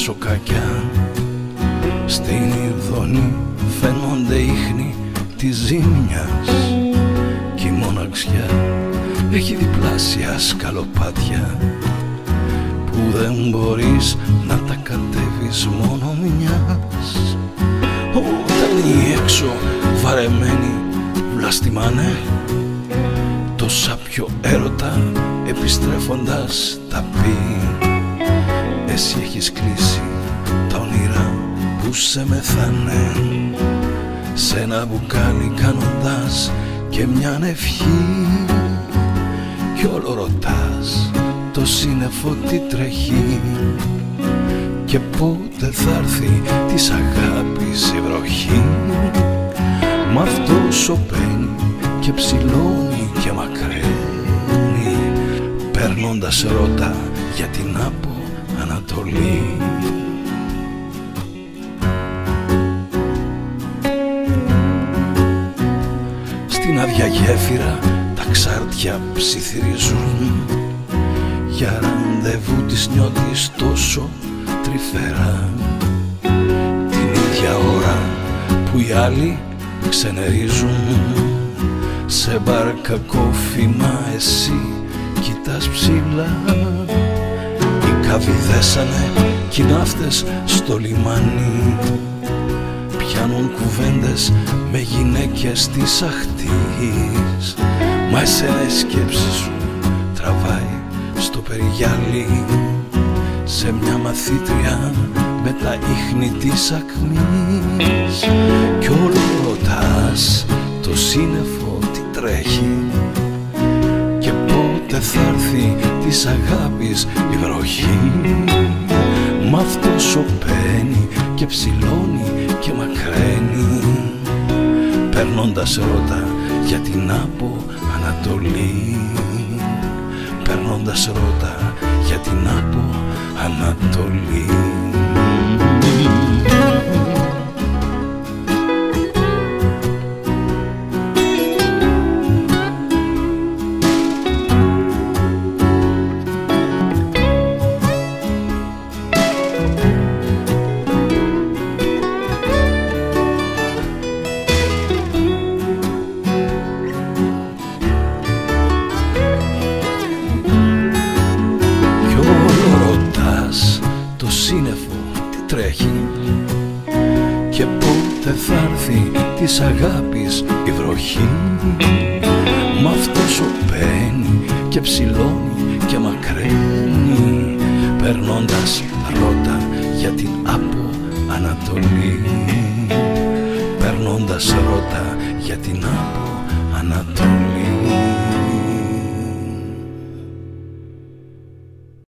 σοκάκια. Στην ειδονή φαίνονται ίχνη της ζήμιας κι η μοναξιά έχει διπλάσια σκαλοπάτια που δεν μπορείς να τα κατέβεις μόνο μιας. Όταν οι έξω βαρεμένοι βλαστημάνε, τόσα πιο έρωτα επιστρέφοντας τα πει. Εσύ έχεις κλείσει τα όνειρα που σε μεθάνε σε ένα μπουκάλι κάνοντας και μια ευχή. Κι όλο ρωτάς το σύννεφο τι τρέχει και πότε θα έρθει της αγάπης η βροχή. Μ' αυτό σωπαίνει και ψηλώνει και μακραίνει, περνώντας ρώτα για την από Ανατολή. Στην άδεια γέφυρα τα ξάρτια ψιθυρίζουν, για ραντεβού της νιώτης τόσο τρυφερά. Την ίδια ώρα που οι άλλοι ξενερίζουν, σε μπάρκα κόφημα εσύ κοιτάς ψηλά. Οι κάβοι δέσανε κι οι ναύτες στο λιμάνι πιάνουν κουβέντες με γυναίκες της αχτής. Μα εσένα η σκέψη σου τραβάει στο περιγυάλι σε μια μαθήτρια με τα ίχνη της ακμής. Κι όλο ρωτάς το σύννεφο τι τρέχει και πότε θα έρθει της αγάπης η βροχή. Μ' αυτό σωπαίνει και ψηλώνει και μακραίνει, περνώντας ρώτα για την από Ανατολή. Περνώντας ρώτα για την από Ανατολή. Και πότε θα έρθει της αγάπης η βροχή. Μ' αυτό σωπαίνει και ψηλώνει και μακραίνει, περνώντας ρώτα για την από Ανατολή. Περνώντας ρώτα για την από Ανατολή.